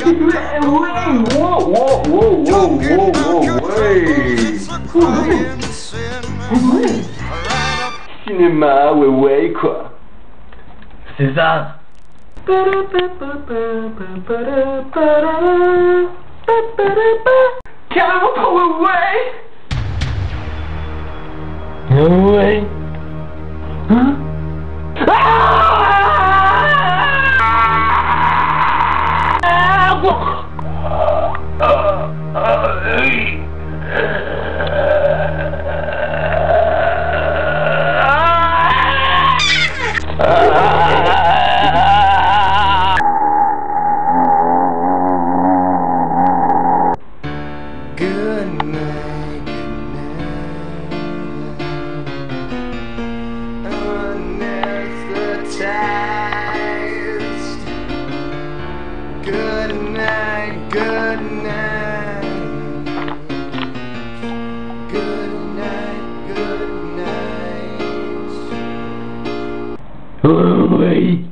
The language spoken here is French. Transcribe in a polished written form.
Cinéma, ouais, ouais, quoi. C'est ça. Carrément trop, ouais, ouais. Ouais. Hein? Good night, anesthetized. Good night, good night. Good night, good night. Oui.